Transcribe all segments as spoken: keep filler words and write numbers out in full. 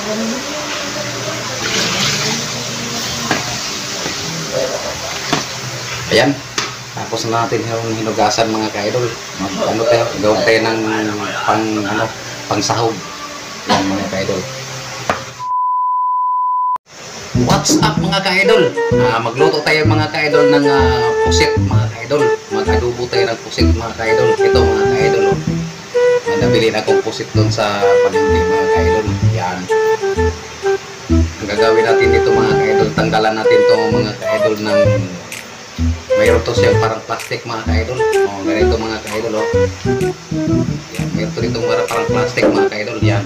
Ayan, tapos na natin yung hinugasan mga ka-idol. Mag, ano tayo, gawin tayo ng pang, ano, pang sahog. Yan mga ka-idol. What's up mga ka-idol? Uh, magluto tayo mga ka-idol ng uh, pusit mga ka-idol. Mag-adobo tayo ng pusit mga ka-idol. Ito mga ka-idol. Oh. May nabili na akong pusit doon sa palengke mga ka-idol. Yan. Ang gagawin natin dito mga ka-idol, tanggalan natin itong mga ka-idol ng mayroon to siya parang plastic mga ka-idol. Oh, ganito mga ka-idol. Oh. Yan, mayroon to dito parang plastic mga ka-idol. Yan.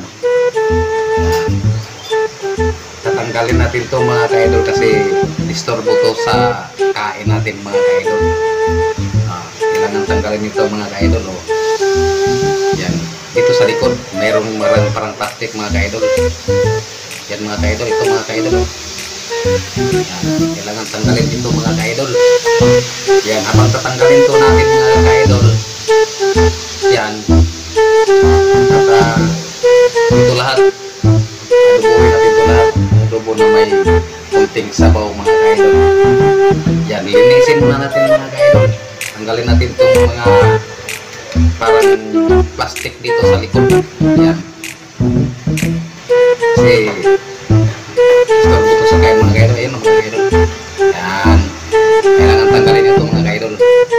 Tatanggalin natin to mga ka-idol kasi disturbo to sa kain natin mga ka-idol. Ah, kailangan tanggalin ito mga ka-idol. Oh. Yan. Dito sa likod mayroong marang parang plastic mga ka-idol. Yan mga ka-idol. Ito mga ka-idol. Oh. Yan, kailangan tanggalin dito mga ka-idol. Yan, habang tatanggalin to natin mga ka-idol. Yan. At uh, ito lahat. Adobohin natin ito lahat. Adobo na may kunting sabaw mga ka-idol. Yan, linisin muna natin mga ka-idol. Tanggalin natin itong mga parang plastic dito sa likod. Yan. Kasi store dito sa kain mga ka-idol. Ayan mga ka-idol. Yan. Kailangan tanggalin ito mga ka-idol.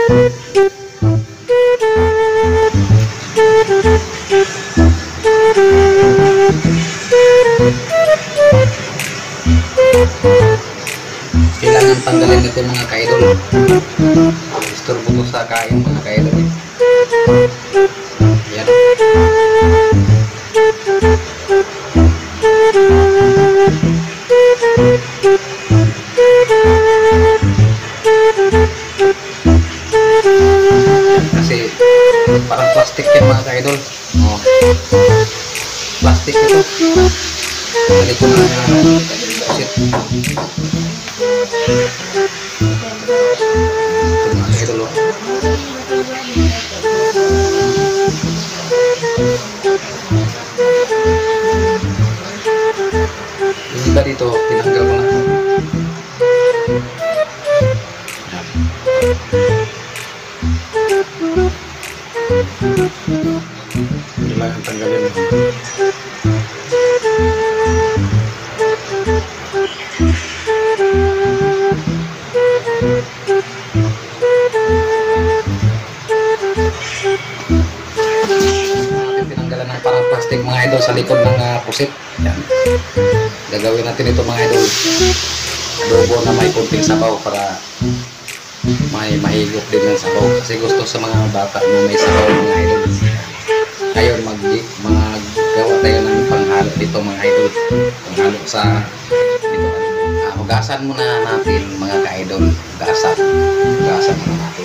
Kailangan tanggalin ito mga ka-idol. Store dito sa kain mga ka-idol. Yan. Kasi parang plastic yan mga ka-idol. Oh. Plastic ito. Dali ko na yan. Shit. Ito mga ka-idol. Oh. Yung iba dito, tinanggal ko na. Kailangan tanggalin mo. Tinanggalan ng parang plastic mga idol sa likod ng uh, pusit. Yan. Gagawin natin ito mga idol. Adobo na may kunting sabaw para may mahigop din ng sabaw. Kasi gusto sa mga bata na may sabaw mga idol. Ngayon mag magawa tayo ng panghalo dito mga idol. Panghalo sa dito. Uh, hugasan muna natin mga ka-idol. Hugasan. Hugasan muna natin.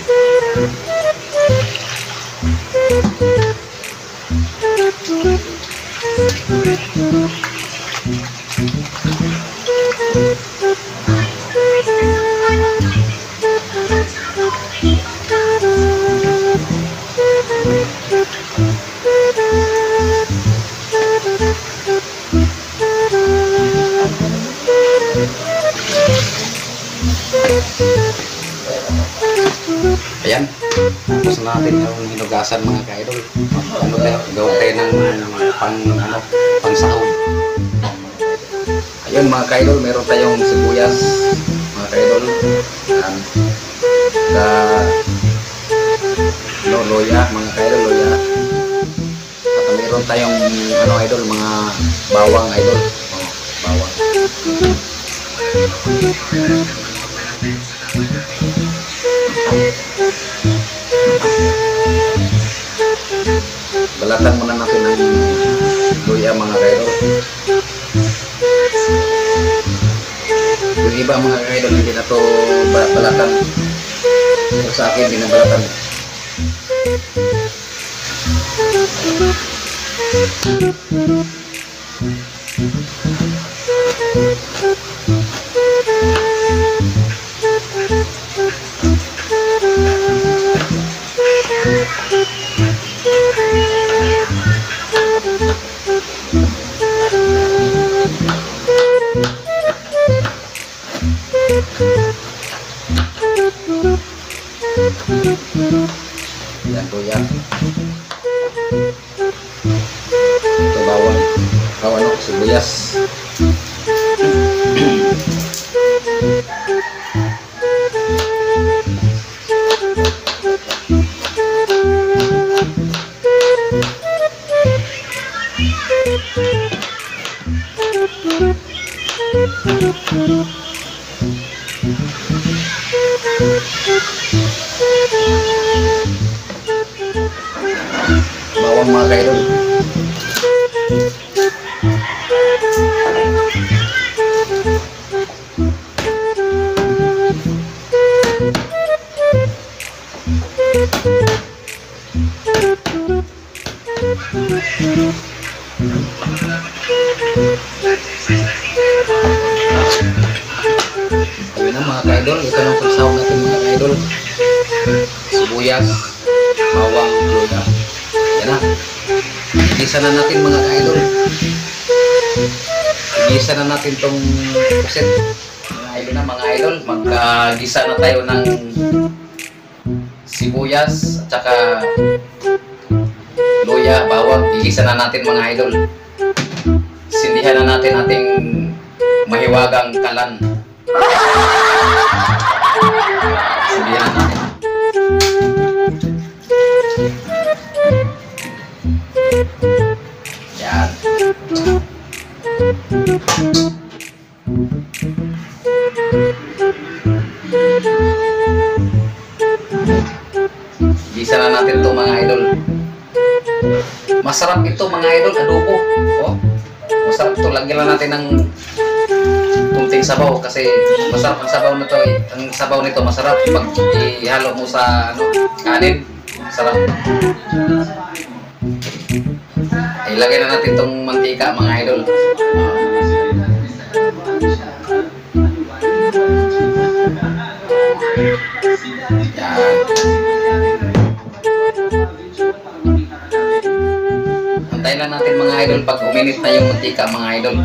Ayan, tapos natin yung hinugasan mga ka-idol. Ano tayo, gawin tayo ng pang, ano, pang sahog. Ayun mga ka-idol, meron tayong sibuyas mga ka-idol. Ayan, sa no, loya mga ka-idol, loya. At meron tayong ano idol, mga bawang idol. Oh, bawang. Balatan muna natin ng luya mga ka-idol. Yung iba mga ka-idol hindi na to balatan. Pero sa akin binabalatan. Oh, ano, sibuyas. Bawang mga kaidol. Ayun na mga kaidol, ito lang sasaw natin mga kaidol. Sibuyas, bawang, luya. Yan na. Igisa na natin mga kaidol. Igisa na natin tong pusit. Ayun na mga idol, magkagisa na tayo ng sibuyas at saka luya, bawang. Igisa na natin mga idol. Sindihan na natin ating mahiwagang kalan. Sindihan na natin. Yan. Gisa na natin ito mga idol. Masarap ito mga idol, adobo. Oh, masarap ito. Lagyan lang natin ng kunting sabaw kasi masarap ang sabaw nito. Ang sabaw nito masarap pag ihalo mo sa ano, kanin. Sarap. Ilagay na natin itong mantika mga idol. Yan. Antayin lang natin mga idol pag uminit na yung mantika mga idol.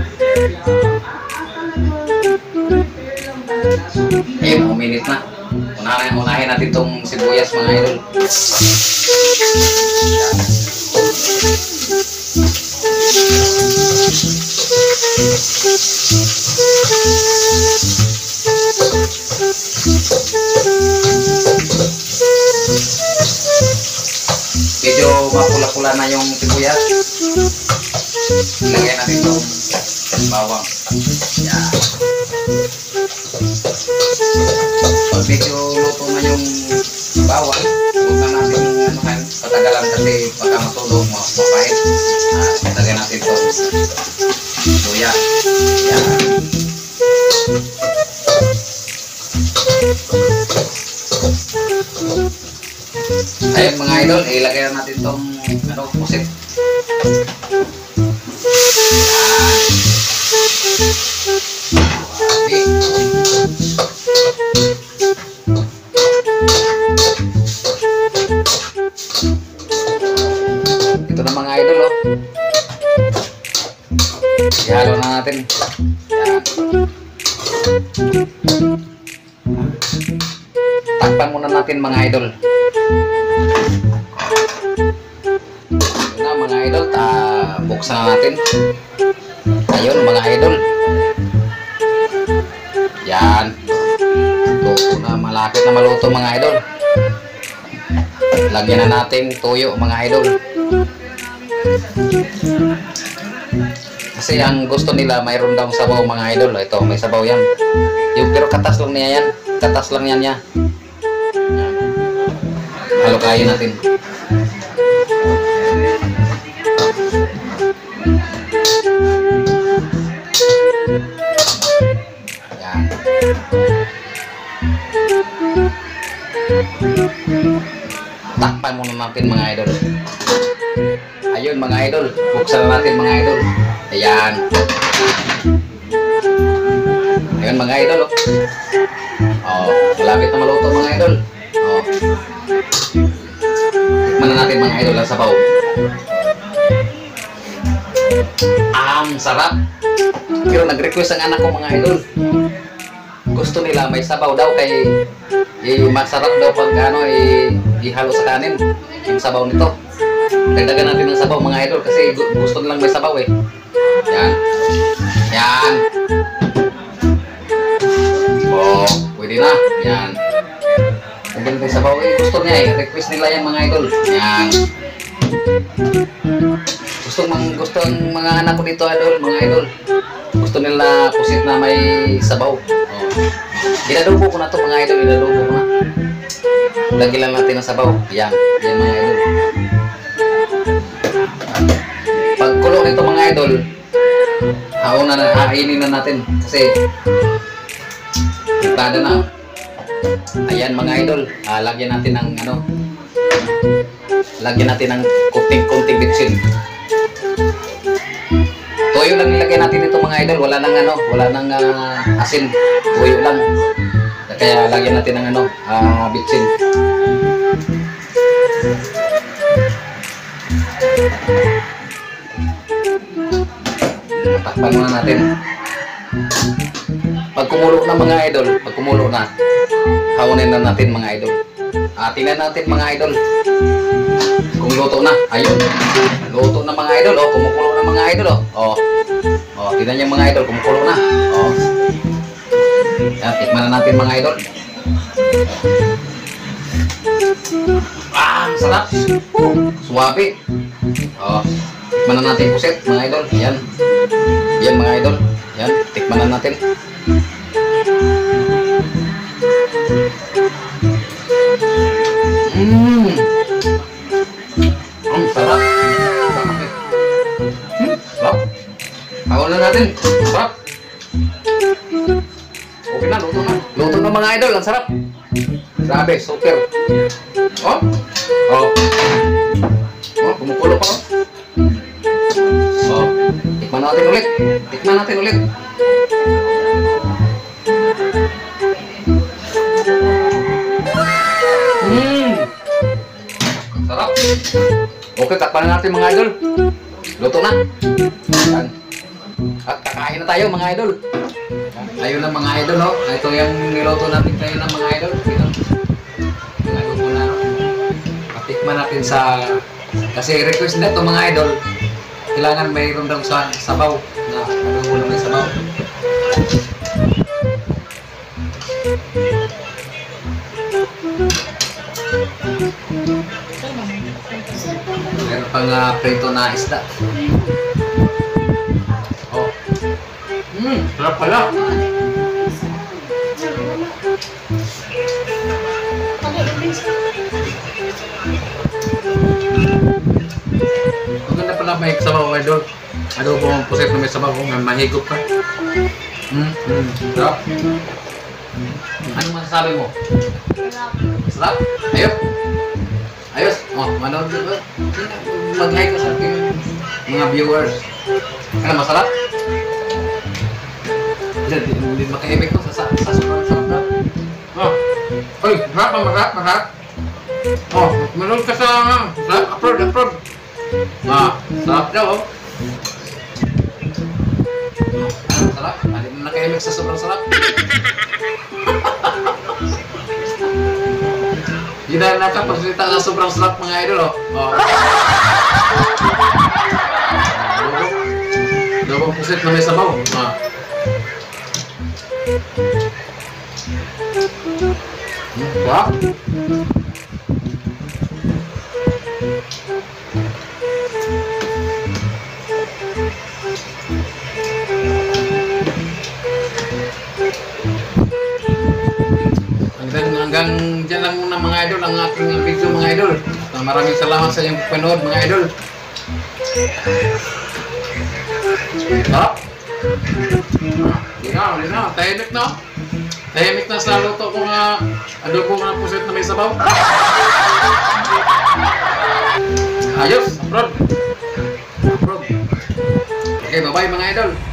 Ayun, uminit na. Unahin, unahin natin itong sibuyas mga idol. Medyo mapula-pula na yung sibuyas. Ilagay natin itong bawang. Yan. Pag medyo luto na yung bawang, huwag na natin anuhan, patagalan kasi baka matulog, mapahit. Ah, patagay natin itong luya. Yan. Ayun mga idol, ilagay na natin itong ano, pusit. Ito na mga idol, oh. Ihalo na natin. Yan. Takpan muna natin mga idol. Ito na mga idol, ta buksan na natin. Ayun mga idol. Yan. Luto na, malapit na maluto mga idol. Lagyan na natin tuyo mga idol. Kasi ang gusto nila mayroon daw sabaw mga idol. Ito, may sabaw yan. Yung pero katas lang niya yan. Katas lang yan niya. Halo kayo natin. Yan. Takpan muna natin mga idol. Ayun mga idol, buksan natin mga idol. Ayan. Ayun mga idol, oh. Oh, malapit na maluto mga idol. Oh. Tikman na natin mga idol ang sabaw. Ang sarap. Pero nag-request ang anak ko mga idol. Gusto nila may sabaw daw kay eh, masarap daw pag ano eh, ihalo sa kanin yung sabaw nito. dagdagan natin ng sabaw mga idol kasi gu- gusto nilang may sabaw eh. Yan. Yan. Oh, pwede na. Yan. Dagdagan natin sabaw eh. Gusto niya eh. Request nila yan mga idol. Yan. Gusto mang gusto ang mga anak ko dito idol, mga idol. Gusto nila pusit na may sabaw. Oh. Inadubo ko na to mga idol, inadubo ko na. Lagyan lang natin ng sabaw. Yan, yan mga idol. Pag kulo nito mga idol, hauna na, hainin na natin kasi pintada na. Ayan mga idol, ah, lagyan natin ng ano, lagyan natin ng kunting-kunting bitsin. Toyo lang nilagay natin ito mga idol, wala nang ano, wala nang uh, asin, toyo lang. Kaya lagyan natin ng ano, uh, bitsin. Takpan muna natin. Pag kumulo na mga idol, pag kumulo na, hawunin na natin mga idol. Ah, tingnan natin mga idol. Kung luto na, ayun. Luto na mga idol, oh, kumukulo na mga idol, oh. Oh. Oh, tingnan niyo mga idol, kumukulo na. Oh. Yan, tikman na natin mga idol. Ah, sarap. Uh, suwabe. Oh, tikman na natin puset mga idol. Yan. Yan mga idol. Yan, tikman na natin. Mmm. Ang sarap. Hmm, sarap. Hawakan na natin. Sarap. Okay na, luto na. Luto na mga idol, ang sarap. Grabe, super. Oh. Oh. Oh, kumukulo pa oh. Oh. Tikman natin ulit. Tikman natin ulit. Hmm. Sarap. Okay, takpan na natin mga idol. Luto na. Yan. At kakain na tayo mga idol. Ayun na mga idol, oh. Ito yung niluto natin kayo ng mga idol. Ito. Adobo na. Patikman natin sa... Kasi request na ito mga idol. Kailangan mayroon daw sa sabaw. Na adobo na may sabaw. Meron pang uh, prito na isda. Oh. Hmm, sarap pala. Maganda pala may sabaw idol. Adobo ang puset na may sabaw kung mahigop ka. Hmm, hmm, sarap. Ano masasabi mo? Sarap? Ayos? Ayos? Oh, manood ba? Mag-hi ka sa ating mga viewers. Ano, masarap? Hindi makaibig ko sa sa sobrang sarap na. Oh, uy, masarap, masarap, masarap. Oh, manood ka sa, sa upload, upload. Ah, sarap daw, oh. Sarap, hindi mo nakaibig sa sobrang sarap. Hindi na nakapagsalita sa sobrang sarap mga idol, oh. Oh. Dalawang pusit na may sabaw. Ah. Hmm, sarap. Hanggang dyan lang muna mga idol ang aking video mga idol. Maraming salamat sa inyong panood mga idol. Sarap. Hindi na, hindi na. Tahimik na. Tahimik na sa luto ko nga adobo na pusit na may sabaw. Ayos, approve. Approve. Okay, bye bye mga idol.